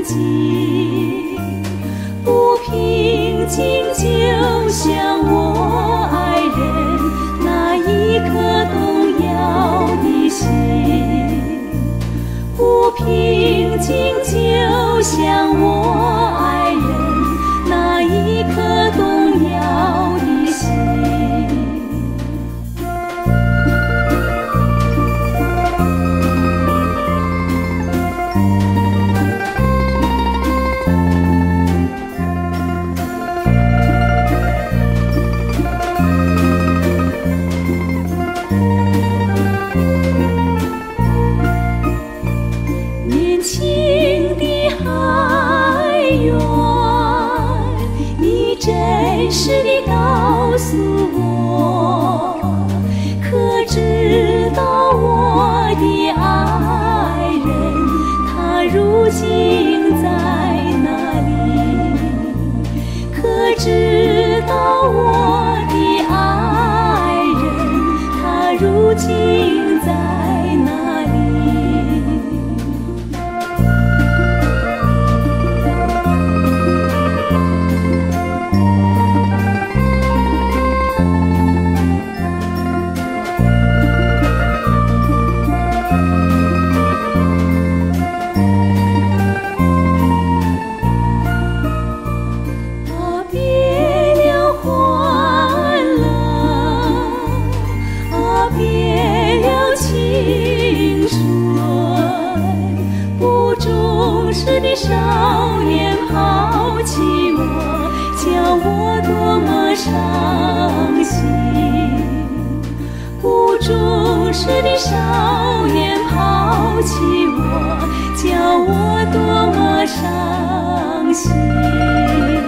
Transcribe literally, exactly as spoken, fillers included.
静，不平静就像我爱人那一颗动摇的心，不平静就像我爱人那一颗动摇的心。年轻的海员，你真实地告诉我，可知道我的爱人他如今在哪里？可知道我的爱人他如今在哪里？啊，别了欢乐，啊，别了青春，不忠实的少年抛弃我，叫我多么伤心。不忠实的少年抛弃我，叫我多么伤心。